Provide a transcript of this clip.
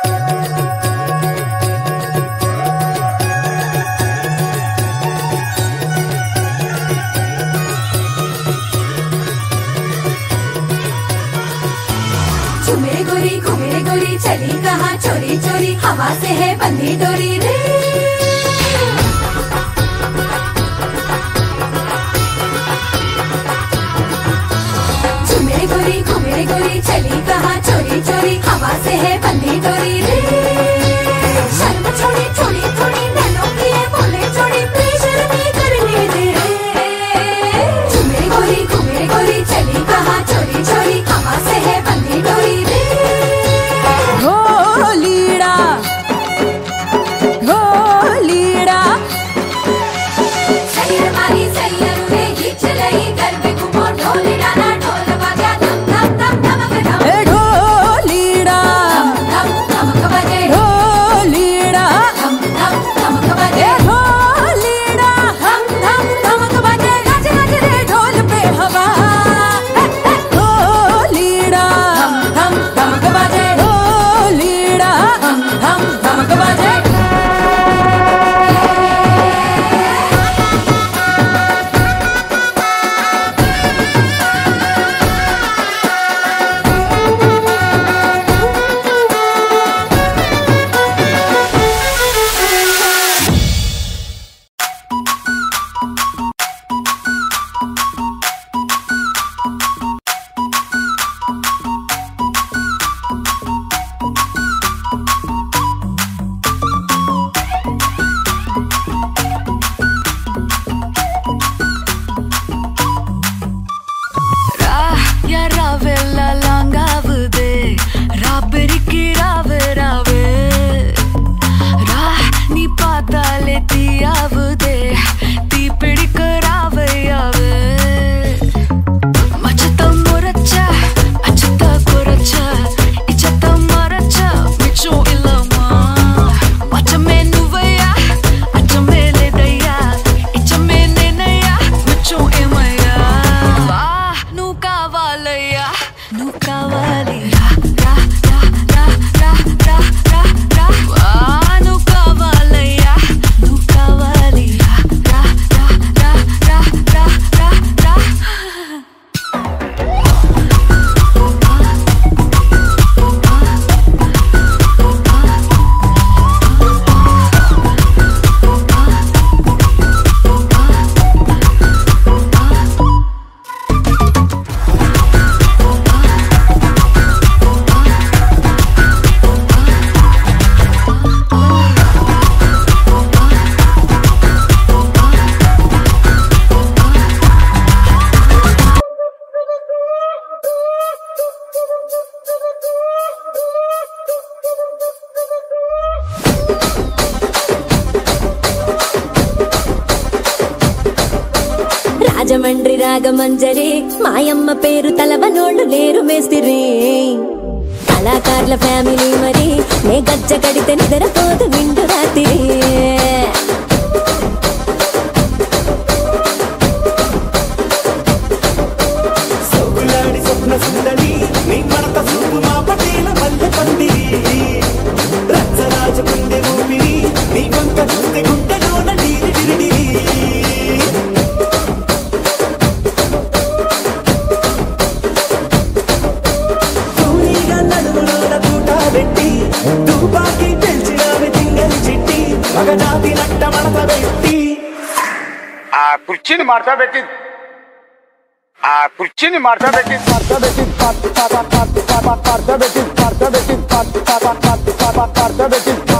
मेरे गोरी घूमे गोरी चली कहाँ चोरी चोरी हवा से है बंधी डोरी रे। मेरे गोरी घूमे गोरी चली कहाँ चोरी चोरी हवा से है बंधी डोरी रे। शर्म छोड़ी छोड़ी थोड़ी नैनों की है बोले छोड़ी प्रेशर नहीं करने दे। मेरे गोरी घूमे गोरी चली कहाँ चोरी चोरी हवा से है बंधी डोरी रे। రాజమండ్రి రాగమంజరి మాయమ్మ పేరు తలవనోళ్ళు లేరు మేస్తిరి కళాకారుల ఫ్యామిలీ మరి నే గజ్జ కడితే నిద్రపోదు నిండు రాత్రి సోగులాడి స్వప్న సుందరి నీ మరత సూపు మా పటేల మల్లె పందిరి రచ్చరాజ గుండె ఊపిరి నీ వంక చూస్తే గుండెలోన నీరి విరిడి తుపాకి పెంచినావి తింగలి చిట్టి మగజాతి నట్ట మడత పెట్టి ఆ కుర్చీని మార్తా పెట్టి మార్తా పెట్టి